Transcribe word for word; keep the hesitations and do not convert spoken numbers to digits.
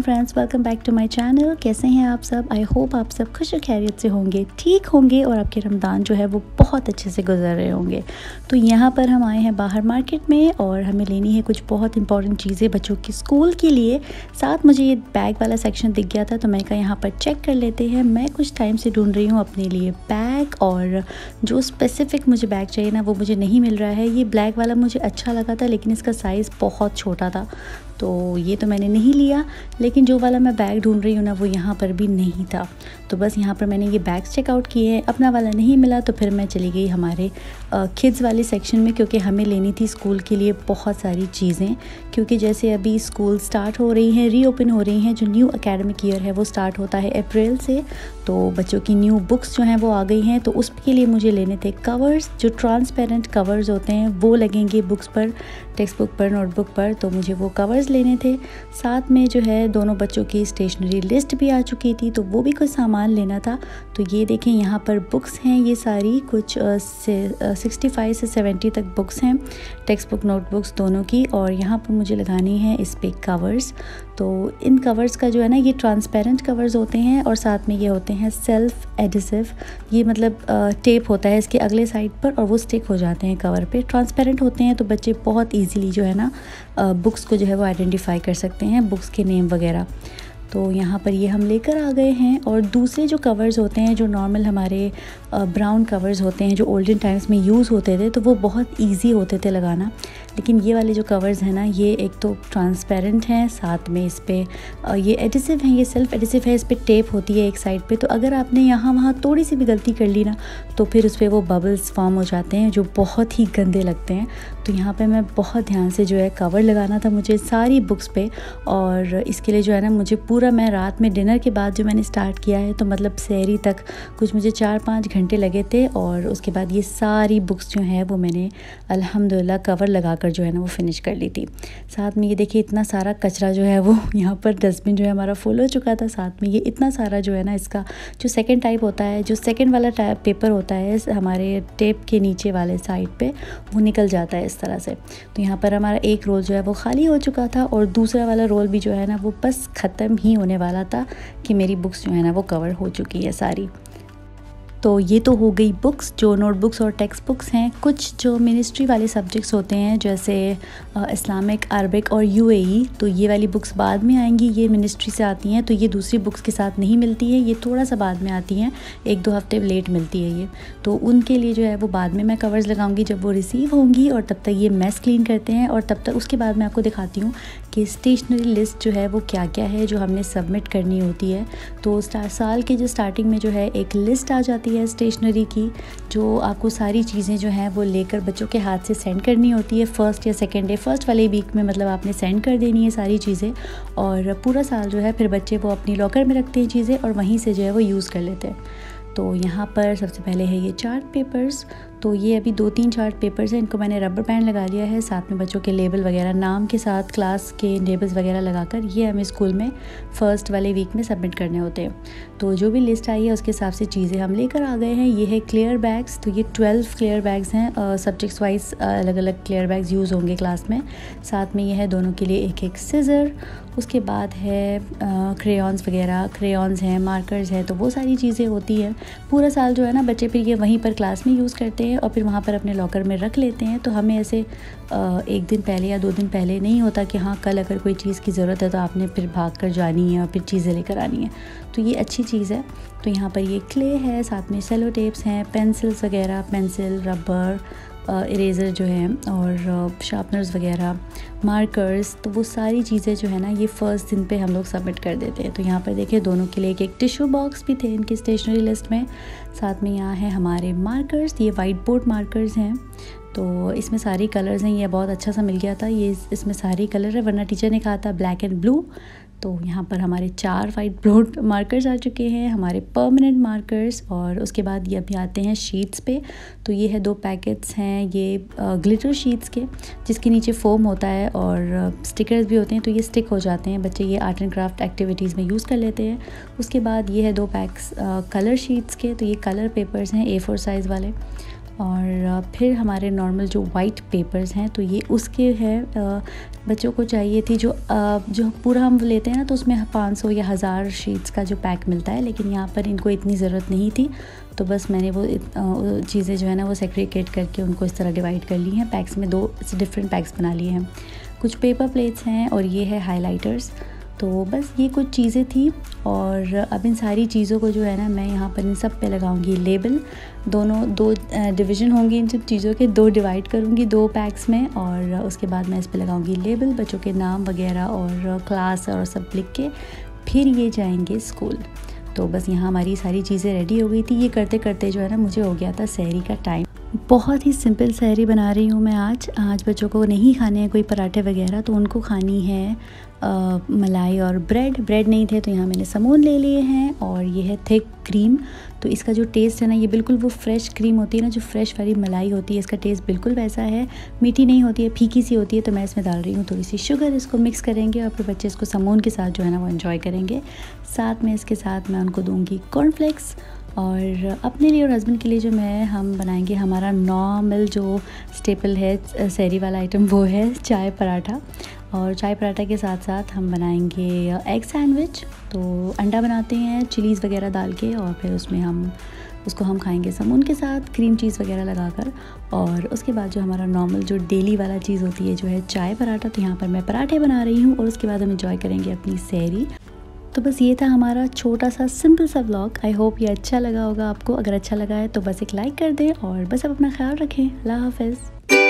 Friends, welcome back to my channel. कैसे हैं आप सब? आई होप आप सब खुश और खैरियत से होंगे, ठीक होंगे और आपके रमज़ान जो है वो बहुत अच्छे से गुजर रहे होंगे। तो यहाँ पर हम आए हैं बाहर मार्केट में और हमें लेनी है कुछ बहुत इंपॉर्टेंट चीज़ें बच्चों की स्कूल के लिए। साथ मुझे ये बैग वाला सेक्शन दिख गया था तो मैंने कहा यहाँ पर चेक कर लेते हैं। मैं कुछ टाइम से ढूंढ रही हूँ अपने लिए बैग और जो स्पेसिफ़िक मुझे बैग चाहिए ना वो मुझे नहीं मिल रहा है। ये ब्लैक वाला मुझे अच्छा लगा था लेकिन इसका साइज़ बहुत छोटा था तो ये तो मैंने नहीं लिया। लेकिन जो वाला मैं बैग ढूंढ रही हूँ ना वो यहाँ पर भी नहीं था। तो बस यहाँ पर मैंने ये बैग्स चेकआउट किए हैं, अपना वाला नहीं मिला तो फिर मैं चली गई हमारे किड्स वाले सेक्शन में, क्योंकि हमें लेनी थी स्कूल के लिए बहुत सारी चीज़ें। क्योंकि जैसे अभी स्कूल स्टार्ट हो रही हैं, रीओपन हो रही हैं, जो न्यू एकेडमिक ईयर है वो स्टार्ट होता है अप्रैल से, तो बच्चों की न्यू बुक्स जो हैं वो आ गई हैं। तो उसके लिए मुझे लेने थे कवर्स, जो ट्रांसपेरेंट कवर्स होते हैं वो लगेंगे बुक्स पर, टेक्स्ट बुक पर, नोटबुक पर, तो मुझे वो कवर्स लेने थे। साथ में जो है दोनों बच्चों की स्टेशनरी लिस्ट भी आ चुकी थी तो वो भी कुछ सामान लेना था। तो ये देखें यहाँ पर बुक्स हैं, ये सारी कुछ सिक्सटी फाइव से सेवेंटी तक बुक्स हैं, टेक्स्ट बुक नोटबुक्स दोनों की। और यहाँ पर मुझे लगानी है इस पे कवर्स। तो इन कवर्स का जो है ना ये ट्रांसपेरेंट कवर्स होते हैं और साथ में ये होते हैं सेल्फ एडिसिव। ये मतलब टेप होता है इसके अगले साइड पर और वो स्टिक हो जाते हैं कवर पे। ट्रांसपेरेंट होते हैं तो बच्चे बहुत इजीली जो है ना बुक्स को जो है वो आइडेंटिफाई कर सकते हैं, बुक्स के नेम वगैरह। तो यहाँ पर ये हम लेकर आ गए हैं। और दूसरे जो कवर्स होते हैं, जो नॉर्मल हमारे ब्राउन कवर्स होते हैं जो ओल्डन टाइम्स में यूज़ होते थे, तो वो बहुत इजी होते थे लगाना। लेकिन ये वाले जो कवर्स हैं ना ये एक तो ट्रांसपेरेंट हैं, साथ में इस पर ये एडिसिव हैं, ये सेल्फ एडिसिव है, इस पर टेप होती है एक साइड पे। तो अगर आपने यहाँ वहाँ थोड़ी सी भी गलती कर ली ना तो फिर उस पर वो बबल्स फॉर्म हो जाते हैं जो बहुत ही गंदे लगते हैं। तो यहाँ पे मैं बहुत ध्यान से जो है कवर लगाना था मुझे सारी बुक्स पे। और इसके लिए जो है ना मुझे पूरा, मैं रात में डिनर के बाद जो मैंने स्टार्ट किया है तो मतलब सहरी तक कुछ मुझे चार पाँच घंटे लगे थे। और उसके बाद ये सारी बुक्स जो हैं वो मैंने अल्हम्दुलिल्लाह कवर लगा जो है ना वो फिनिश कर ली थी। साथ में ये देखिए इतना सारा कचरा जो है वो यहाँ पर डस्टबिन जो है हमारा फुल हो चुका था। साथ में ये इतना सारा जो है ना इसका जो सेकंड टाइप होता है, जो सेकंड वाला टाइप पेपर होता है हमारे टेप के नीचे वाले साइड पे, वो निकल जाता है इस तरह से। तो यहाँ पर हमारा एक रोल जो है वो खाली हो चुका था और दूसरा वाला रोल भी जो है ना वो बस ख़त्म ही होने वाला था कि मेरी बुक्स जो है ना वो कवर हो चुकी है सारी। तो ये तो हो गई बुक्स, जो नोटबुक्स और टेक्स्ट बुक्स हैं। कुछ जो मिनिस्ट्री वाले सब्जेक्ट्स होते हैं जैसे इस्लामिक, अरबिक और यूएई, तो ये वाली बुक्स बाद में आएंगी, ये मिनिस्ट्री से आती हैं तो ये दूसरी बुक्स के साथ नहीं मिलती है, ये थोड़ा सा बाद में आती हैं, एक दो हफ्ते लेट मिलती है ये। तो उनके लिए जो है वो बाद में मैं कवर्स लगाऊंगी जब वो रिसीव होंगी। और तब तक ये मेस क्लीन करते हैं और तब तक उसके बाद मैं आपको दिखाती हूँ कि स्टेशनरी लिस्ट जो है वो क्या क्या है जो हमने सबमिट करनी होती है। तो साल के जो स्टार्टिंग में जो है एक लिस्ट आ जाती है स्टेशनरी की, जो आपको सारी चीज़ें जो हैं वो लेकर बच्चों के हाथ से सेंड करनी होती है फर्स्ट या सेकेंड डे, फर्स्ट वाले वीक में मतलब आपने सेंड कर देनी है सारी चीज़ें। और पूरा साल जो है फिर बच्चे वो अपनी लॉकर में रखते हैं चीज़ें और वहीं से जो है वो यूज़ कर लेते हैं। तो यहाँ पर सबसे पहले है ये चार्ट पेपर्स। तो ये अभी दो तीन चार्ट पेपर्स हैं, इनको मैंने रबर बैंड लगा लिया है, साथ में बच्चों के लेबल वगैरह नाम के साथ क्लास के लेबल्स वगैरह लगाकर ये हमें स्कूल में फ़र्स्ट वाले वीक में सबमिट करने होते हैं। तो जो भी लिस्ट आई है उसके हिसाब से चीज़ें हम लेकर आ गए हैं। ये है क्लियर बैग्स, तो ये ट्वेल्व क्लियर बैग्स हैं, सब्जेक्ट्स वाइज अलग अलग क्लियर बैग्स यूज़ होंगे क्लास में। साथ में ये है दोनों के लिए एक एक सीज़र। उसके बाद है क्रेयॉन्स वगैरह, क्रेयॉन्स हैं, मार्कर्स हैं, तो वो सारी चीज़ें होती हैं। पूरा साल जो है ना बच्चे फिर ये वहीं पर क्लास में यूज़ करते हैं और फिर वहाँ पर अपने लॉकर में रख लेते हैं। तो हमें ऐसे एक दिन पहले या दो दिन पहले नहीं होता कि हाँ कल अगर कोई चीज़ की ज़रूरत है तो आपने फिर भाग कर जानी है और फिर चीज़ें लेकर आनी है। तो ये अच्छी चीज़ है। तो यहाँ पर ये क्ले है, साथ में सेलो टेप्स हैं, पेंसिल्स वगैरह, पेंसिल, रबर, इरेज़र जो है और शार्पनर्स वगैरह, मार्कर्स, तो वो सारी चीज़ें जो है ना ये फ़र्स्ट दिन पे हम लोग सबमिट कर देते हैं। तो यहाँ पर देखिए दोनों के लिए एक एक टिश्यू बॉक्स भी थे इनकी स्टेशनरी लिस्ट में। साथ में यहाँ है हमारे मार्कर्स, ये वाइट बोर्ड मार्कर्स हैं। तो इसमें सारी कलर्स हैं, ये बहुत अच्छा सा मिल गया था, ये इसमें सारी कलर है, वरना टीचर ने कहा था ब्लैक एंड ब्लू। तो यहाँ पर हमारे चार वाइट बोर्ड मार्कर्स आ चुके हैं, हमारे परमानेंट मार्कर्स। और उसके बाद ये अभी आते हैं शीट्स पे। तो ये है दो पैकेट्स हैं ये ग्लिटर शीट्स के, जिसके नीचे फोम होता है और स्टिकर्स भी होते हैं, तो ये स्टिक हो जाते हैं, बच्चे ये आर्ट एंड क्राफ्ट एक्टिविटीज़ में यूज़ कर लेते हैं। उसके बाद ये है दो पैक्स कलर शीट्स के, तो ये कलर पेपर्स हैं ए फोर साइज़ वाले। और फिर हमारे नॉर्मल जो वाइट पेपर्स हैं तो ये उसके हैं, बच्चों को चाहिए थी जो जो पूरा हम लेते हैं ना तो उसमें पाँच सौ या हज़ार शीट्स का जो पैक मिलता है, लेकिन यहाँ पर इनको इतनी ज़रूरत नहीं थी तो बस मैंने वो चीज़ें जो है ना वो सेग्रीगेट करके उनको इस तरह डिवाइड कर ली हैं पैक्स में, दो डिफरेंट पैक्स बना लिए हैं। कुछ पेपर प्लेट्स हैं और ये है हाइलाइटर्स। तो बस ये कुछ चीज़ें थी और अब इन सारी चीज़ों को जो है ना मैं यहाँ पर इन सब पे लगाऊंगी लेबल। दोनों दो डिवीज़न होंगे इन सब चीज़ों के, दो डिवाइड करूँगी दो पैक्स में और उसके बाद मैं इस पे लगाऊंगी लेबल, बच्चों के नाम वगैरह और क्लास और सब लिख के फिर ये जाएंगे स्कूल। तो बस यहाँ हमारी सारी चीज़ें रेडी हो गई थी। ये करते करते जो है ना मुझे हो गया था सहरी का टाइम। बहुत ही सिंपल सहरी बना रही हूँ मैं आज। आज बच्चों को नहीं खाने हैं कोई पराठे वगैरह, तो उनको खानी है आ, मलाई और ब्रेड। ब्रेड नहीं थे तो यहाँ मैंने समोन ले लिए हैं और ये है थिक क्रीम। तो इसका जो टेस्ट है ना ये बिल्कुल वो फ्रेश क्रीम होती है ना, जो फ्रेश वाली मलाई होती है, इसका टेस्ट बिल्कुल वैसा है। मीठी नहीं होती है, फीकी सी होती है। तो मैं इसमें डाल रही हूँ थोड़ी सी शुगर, इसको मिक्स करेंगे और फिर बच्चे इसको समोन के साथ जो है ना वो एंजॉय करेंगे। साथ में इसके साथ मैं उनको दूँगी कॉर्नफ्लेक्स और अपने लिए और हस्बैंड के लिए जो मैं हम बनाएंगे हमारा नॉर्मल जो स्टेपल है सहरी वाला आइटम वो है चाय पराठा। और चाय पराठा के साथ साथ हम बनाएंगे एग सैंडविच। तो अंडा बनाते हैं चिलीज़ वगैरह डाल के और फिर उसमें हम उसको हम खाएंगे समून के साथ क्रीम चीज़ वगैरह लगाकर। और उसके बाद जो हमारा नॉर्मल जो डेली वाला चीज़ होती है जो है चाय पराठा, तो यहाँ पर मैं पराठे बना रही हूँ और उसके बाद हम एंजॉय करेंगे अपनी सहरी। तो बस ये था हमारा छोटा सा सिंपल सा व्लॉग। आई होप ये अच्छा लगा होगा आपको। अगर अच्छा लगा है तो बस एक लाइक कर दें और बस आप अपना ख्याल रखें। अल्लाह हाफ़िज़।